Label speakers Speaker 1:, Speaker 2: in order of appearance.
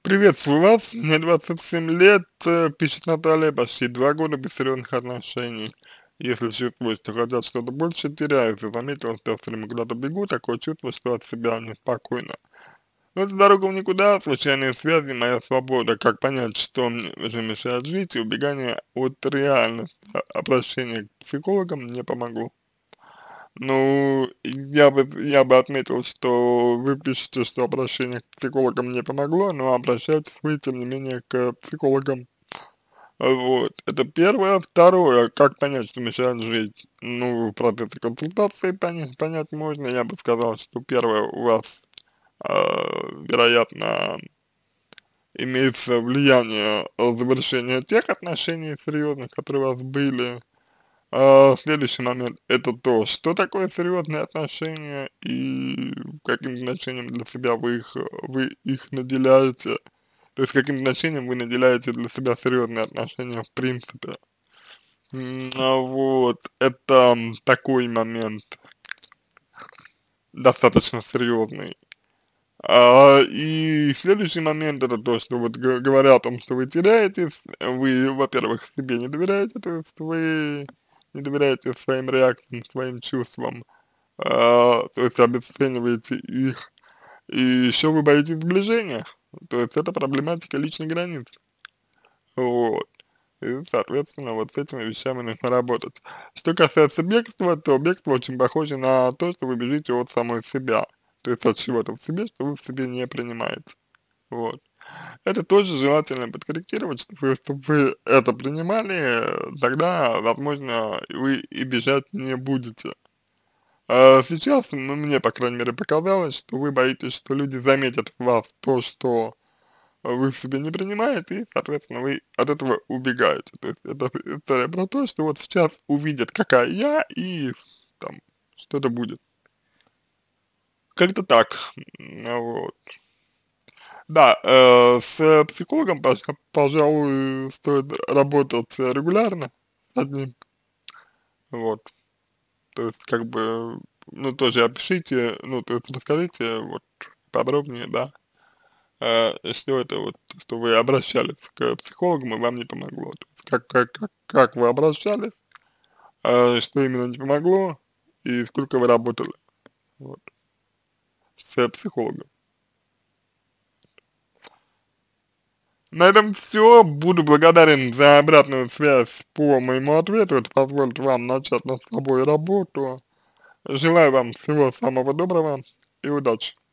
Speaker 1: Приветствую вас, мне 27 лет, пишет Наталья, почти 2 года без серьезных отношений. Если чувствую, что хотят что-то больше, теряюсь, и заметил, что все время куда-то бегу, такое чувство, что от себя неспокойно. Но это дорога в никуда, случайные связи, моя свобода, как понять, что мне же мешает жить, и убегание от реальных обращений к психологам не помогло. Ну, я бы отметил, что вы пишете, что обращение к психологам не помогло, но обращаетесь вы, тем не менее, к психологам. Вот, это первое. Второе, как понять, что мешает жить? Ну, в процессе консультации понять можно. Я бы сказал, что первое, у вас, вероятно, имеется влияние завершения тех отношений серьезных, которые у вас были. Следующий момент — это то, что такое серьезные отношения и каким значением для себя вы их наделяете. То есть каким значением вы наделяете для себя серьезные отношения в принципе. Вот, это такой момент достаточно серьезный. И следующий момент — это то, что вот говоря о том, что вы теряетесь, вы, во-первых, себе не доверяете, то есть вы не доверяете своим реакциям, своим чувствам, то есть обесцениваете их, и еще вы боитесь сближения, то есть это проблематика личной границы, вот. И, соответственно, вот с этими вещами нужно работать. Что касается бегства, то бегство очень похоже на то, что вы бежите от самой себя, то есть от чего-то в себе, что вы в себе не принимаете. Вот. Это тоже желательно подкорректировать, чтобы вы это принимали, тогда, возможно, вы и бежать не будете. Сейчас, ну, мне, по крайней мере, показалось, что вы боитесь, что люди заметят в вас то, что вы в себе не принимаете, и, соответственно, вы от этого убегаете. То есть это история про то, что вот сейчас увидят, какая я, и там что-то будет. Как-то так. Вот. Да, с психологом, пожалуй, стоит работать регулярно с одним. Вот. То есть, как бы, ну, тоже опишите, ну, то есть расскажите вот подробнее, да, что это вот, что вы обращались к психологам, и вам не помогло. То есть, как вы обращались, что именно не помогло, и сколько вы работали, вот, с психологом. На этом все. Буду благодарен за обратную связь по моему ответу. Это позволит вам начать над собой работу. Желаю вам всего самого доброго и удачи.